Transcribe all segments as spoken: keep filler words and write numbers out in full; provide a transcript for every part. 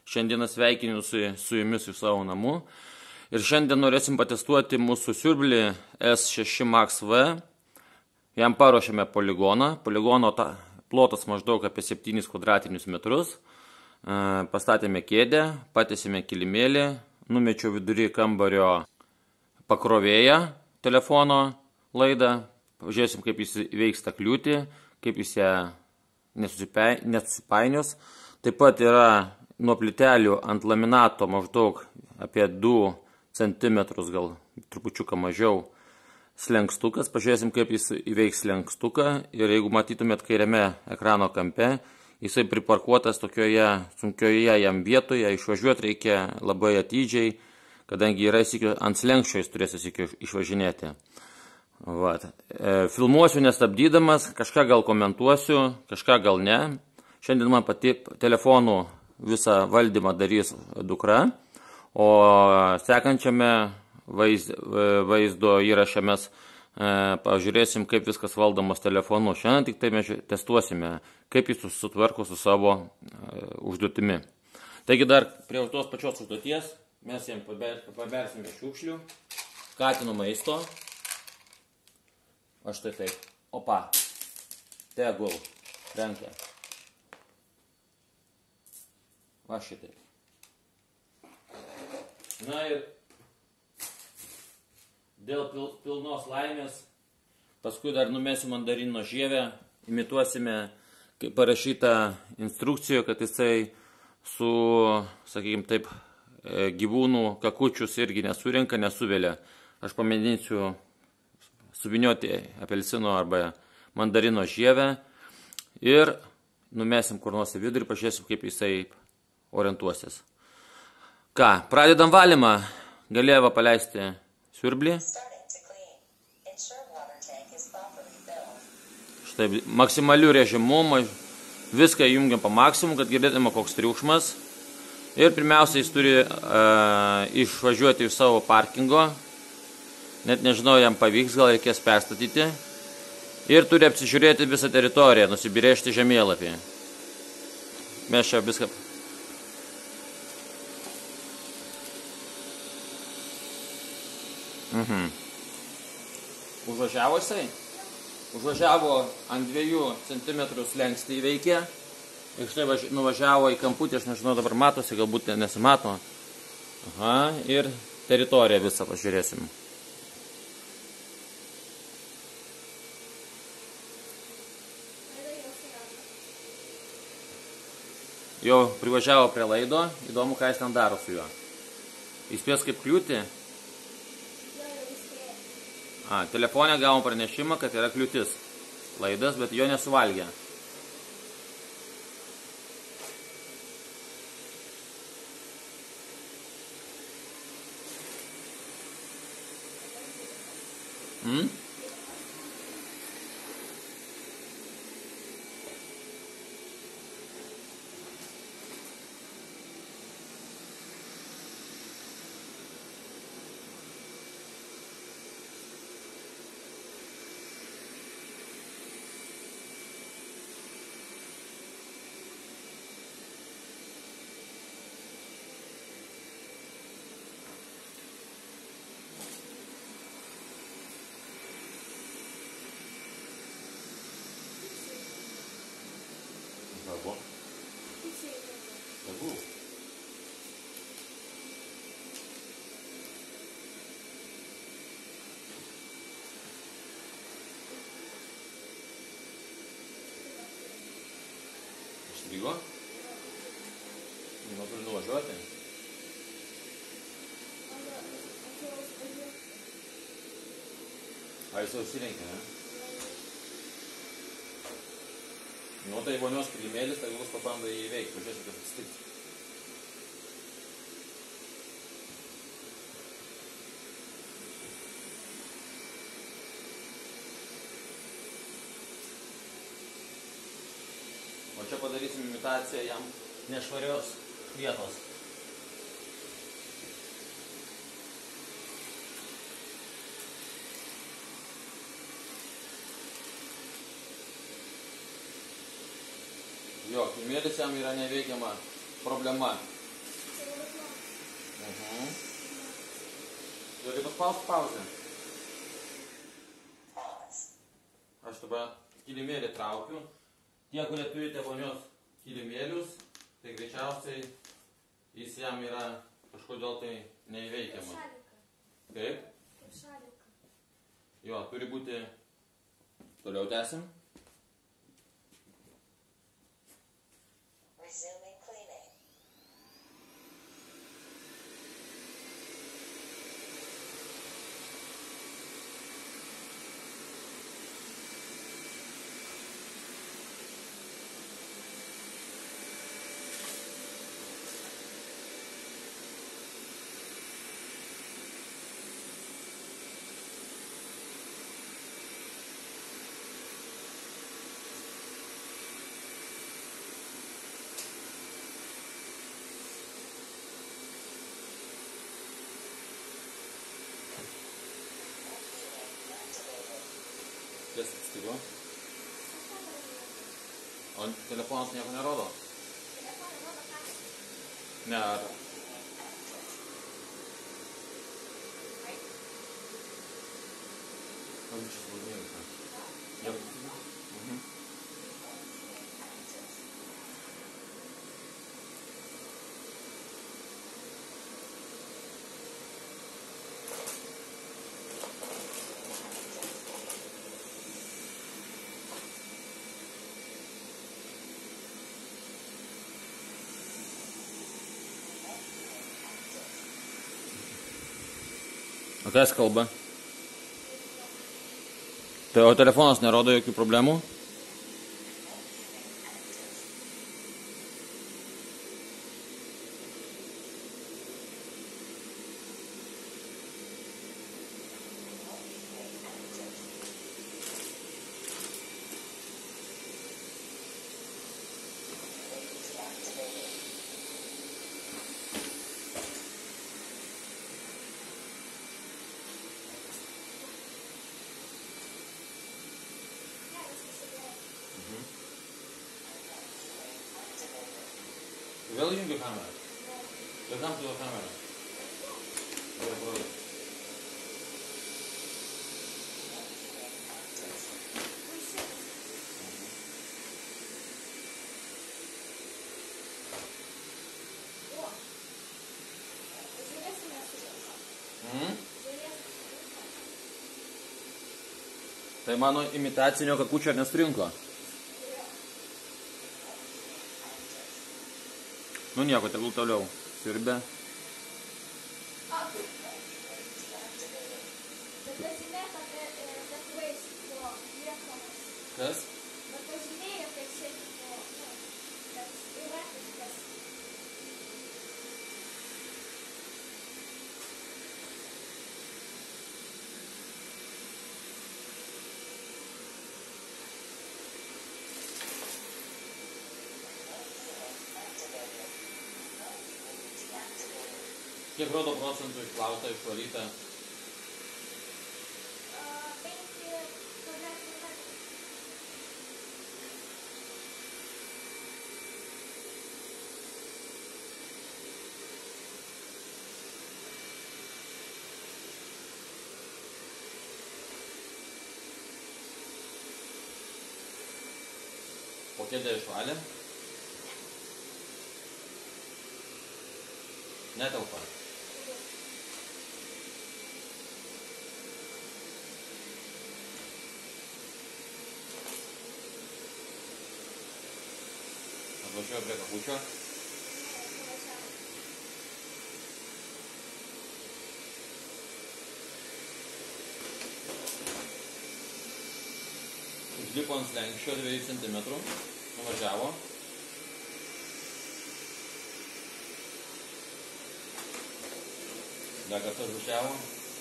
Šiandieną sveikinu su, su jumis iš savo namų. Ir šiandien norėsim patestuoti mūsų siurblį S šeši Max V. Jam paruošėme poligoną. Poligono ta, plotas maždaug apie septynis kvadratinius metrus. E, pastatėme kėdę, patėsime kilimėlį, numečiau vidury kambario pakrovėją telefono laidą. Pažiūrėsim, kaip jis įveiks tą kliūtį, kaip jis ją nesusipainios. Taip pat yra nuo plytelių ant laminato maždaug apie du centimetrus, gal trupučiuką mažiau, slenkstukas. Pažiūrėsim, kaip jis įveiks slenkstuką. Ir jeigu matytumėt kairiame ekrano kampe, jisai priparkuotas tokioje sunkioje jam vietoje. Išvažiuoti reikia labai atidžiai, kadangi yra įsikio, ant slenkščio jis turės įsikio išvažinėti. Vat. E, filmuosiu nestabdydamas, kažką gal komentuosiu, kažką gal ne. Šiandien man pati telefonų visą valdymą darys dukra, o sekančiame vaizdo, vaizdo įraše mes e, pažiūrėsim, kaip viskas valdomas telefonu. Šiandien tik tai mes testuosime, kaip jis susitvarko su savo e, užduotimi. Taigi dar prie tos pačios užduoties mes jam pabersime šiukšlių, katino maisto. Aš tai taip. Opa. Tegul. Renka. Va šitaip. Na ir dėl pil, pilnos laimės paskui dar numesim mandarino žievę, imituosime, kaip parašyta instrukcijoje, kad jisai su, sakykime taip, gyvūnų kakučius irgi nesurenka, nesuvelia. Aš pamėginsiu suvinioti apelsino arba mandarino žievę ir numesim kur nors į vidurį, pažiūrėsim, kaip jisai orientuosis. Ką, pradedam valymą. Galėjau paleisti siurblį. Štai maksimaliu režimu, viską jungiam po maksimum, kad girdėtume koks triukšmas. Ir pirmiausia, jis turi uh, išvažiuoti iš savo parkingo. Net nežinau, jam pavyks, gal reikės perstatyti. Ir turi apsižiūrėti visą teritoriją, nusibirėžti žemėlapį. Mes čia viską... Mhm. Užvažiavo jisai? Užvažiavo ant dviejų centimetrų slenkstį įveikė. Ir štai važi... nuvažiavo į kamputį, aš nežinau, dabar matosi, galbūt nesimato. Aha, ir teritoriją visą pažiūrėsim. Jau privažiavo prie laido, įdomu, ką jis ten daro su juo. Įspės kaip kliūti. A, telefone gavom pranešimą, kad yra kliūtis laidas, bet jo nesuvalgė. Hmm? Bravo. Bravo. Išstrigo? Jau turi nuvažiuoti? A jis jau užsilenkė, ne? Nu, tai vonios kilimėlis, tai jūs pabando jį įveikti, pažiūrėsiu, kas atsitiks. O čia padarysim imitaciją jam nešvarios vietos. Jo, kilimėlis jam yra neveikiama problema. Mhm. Gali paspausti pauzę. Aš dabar kilimėlį traukiu. Tie, kurie turite vonios kilimėlius, tai greičiausiai jis jam yra kažkodėl tai neįveikiamas. Kaip? Kaip šalika. Jo, turi būti... Toliau tęsim. Resuming cleaning. Kas atsitiko? O telefonas nieko nerodo? Telefonai rodo kamerą. Ne, ar... Ar čia svadinėjus, ne? Jau. Mhm. O kas kalba? Tai o telefonas nerodo jokių problemų? Vėl jungiu kamerą. Ir kam tu kamerą? Gerai, parodyk. O, žiūrėsime su jais. Mhm. Žiūrėsime su jais. Tai mano imitacinio kakučio nestrinko. Nu nieko, tegul toliau siurbia. Bet pažymėjo, kad lietuvais buvo liekamas. Kas? Bet pažymėjo, kad čia buvo, kad yra kažkas. Kiek rodo procentų išplauta, išvalyta? penki kvadratiniai metrai. O kėdę išvalė? Netelpa. Atvažiuoju prie kakučio. Užlipo ant slenkščio dviejų centimetrų. Nuvažiavo. Dar kartą važiavo.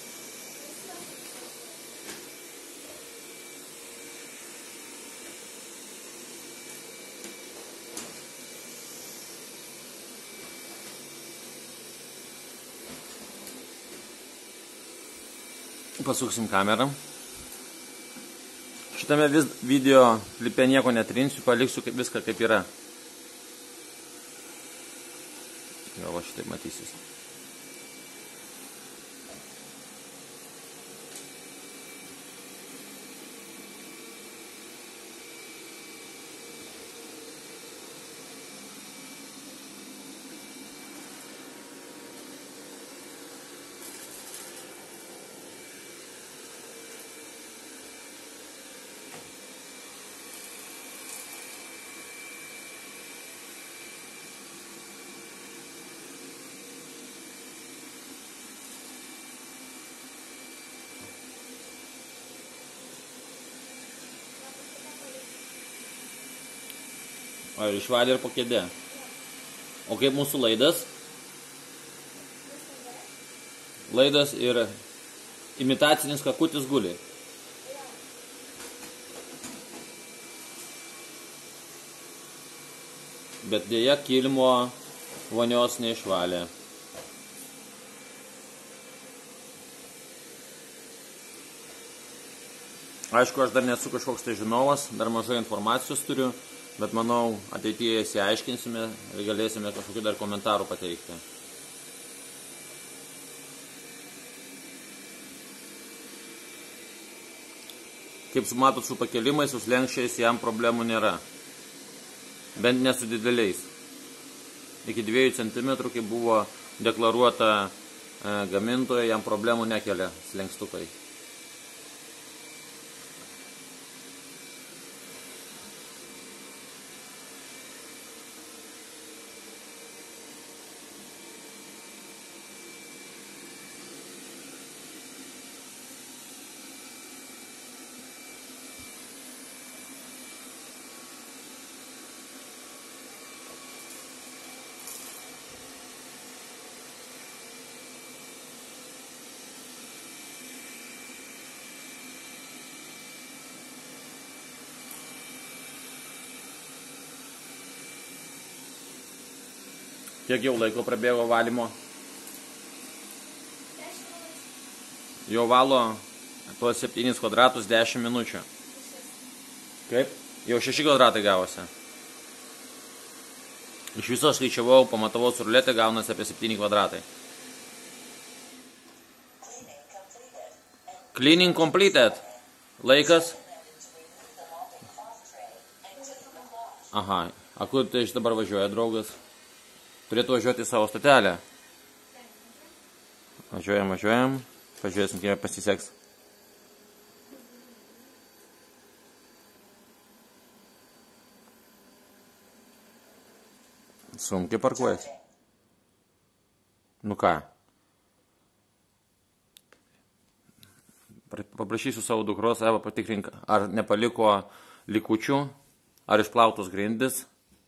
Pasuksim kamerą. Šitame vis video klipe nieko netrinsiu, paliksiu kaip viską kaip yra. Jo, va šitaip matysis. Ar išvalė ir po kėdė? O kaip mūsų laidas? Laidas ir imitacinis kakutis guli. Bet dėja kilimo vonios neišvalė. Aišku, aš dar nesu kažkoks tai žinovas, dar mažai informacijos turiu, bet manau, ateityje įsiaiškinsime ir galėsime kažkokių dar komentarų pateikti. Kaip matot, su pakelimais, su slenkščiais jam problemų nėra. Bent ne su dideliais. Iki dviejų centimetrų, kaip buvo deklaruota e, gamintoje, jam problemų nekelia slenkstukai. Kiek jau laiko prabėgo valymo? Jau valo tuos septynis kvadratus dešimt minučių. Kaip? Jau šeši kvadratai gavosi. Iš viso skaičiavau, pamatavau su ruletė, gaunasi apie septyni kvadratai. Cleaning completed. Laikas? Aha. A kur tai iš dabar važiuoja draugas? Turėtų važiuoti į savo stotelę. Važiuojam, važiuojam. Pažiūrėsim, kiek pasiseks. Sunkiai parkuojasi. Nu ką? Paprašysiu savo dukros, Eva, patikrink, ar nepaliko likučių, ar išplautos grindis.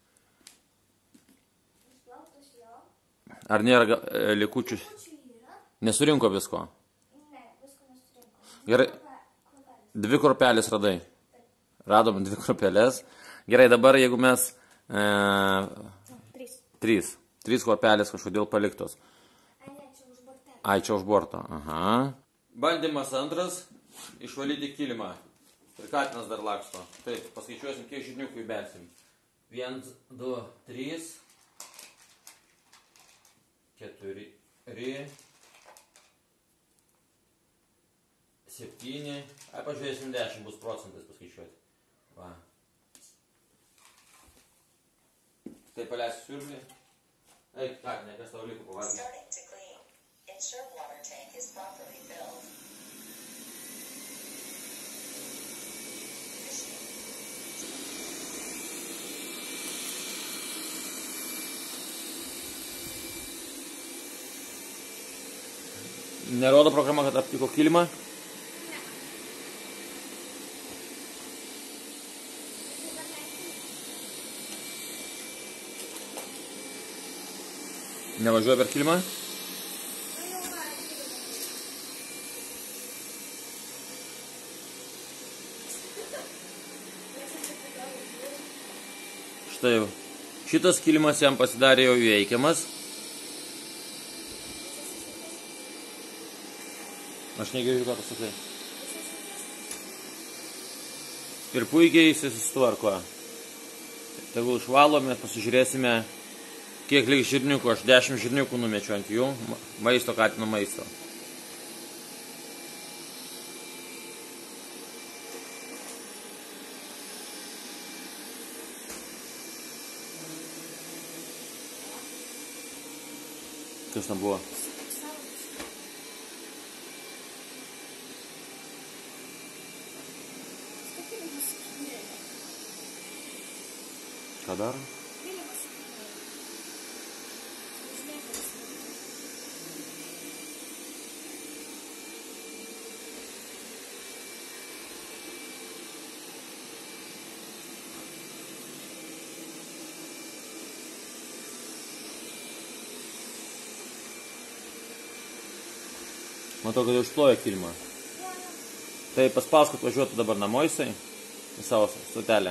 Ar nėra likučių? Nesurinko visko? Ne, visko nesurinko. Gerai. Dvi kruopelės radai. Radom dvi kruopelės. Gerai, dabar jeigu mes... E, Trys. Trys. Trys kruopelės kažkodėl paliktos. Ai, ne, čia už bortelį. Ai, čia už borto. Aha. Bandymas antras. Išvalyti kilimą. Ir katinas dar laksto. Taip, paskaičiuosim, kiek žirniukų įbersim. Vienas, du, trys. Keturi, septyni, ai pažiūrėsim dešimt, bus procentais paskaičiuoti. Va. Tai paleisiu siurblį. Eik, tak, ne, kas tau liko pavalgyti. Nerodo programa, kad aptiko kilimą? Nevažiuoja per kilimą? Štai jau. Šitas kilimas jam pasidarė jau įveikiamas. Aš negirdžiu, ką tu sakai. Ir puikiai jis susitvarko. Tegul išvalome, pasižiūrėsime, kiek liks žirniukų. Aš dešimt žirniukų numečiu ant jų, maisto, katino maisto. Kas tam buvo? Ką daro? Matau, kad jau išplojo kilimą. Tai paspaus, kad važiuotų dabar namo jisai į savo stotelę.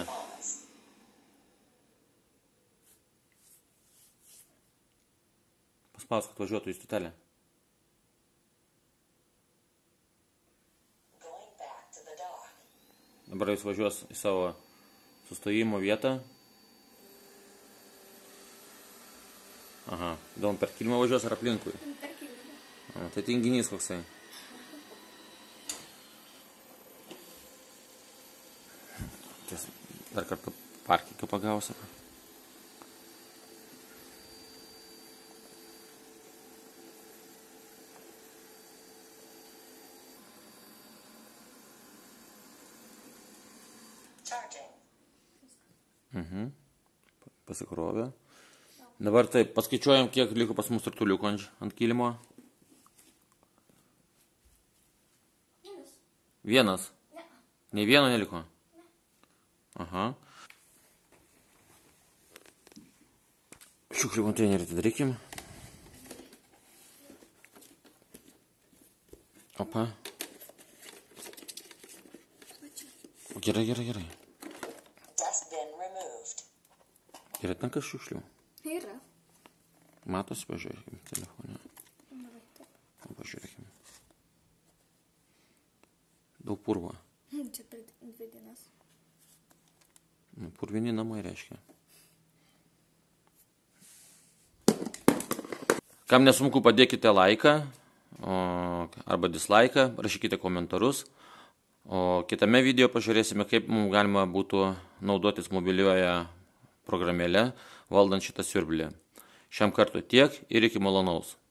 Paspaus, kad važiuotų į stotelę. Dabar jis važiuos į savo sustojimo vietą. Aha, įdomu, per kilimą važiuos ar aplinkui? Per kilimą. A, tai tinginys koksai. Ties, dar kartą parkingą pagausiu. Mhm. Pasikrovė. Dabar taip, paskaičiuojam, kiek liko pas mus rutuliukų ant, ant kilimo. Vienas. Vienas? Ne. Nei vieno neliko? Ne. Aha. Šiukšlių konteinerį atidarykim. Opa. Gerai, gerai, gerai. Yra ten kas šiukšlių? Yra. Matosi, pažiūrėkime telefonę. Pažiūrėkime. Daug purvo. Čia per dvi dienas. Purvini namai reiškia. Kam nesunku, padėkite laiką arba dislaiką, rašykite komentarus. O kitame video pažiūrėsime, kaip mums galima būtų naudotis mobilioje programėlę valdant šitą siurblį. Šiam kartu tiek ir iki malonaus.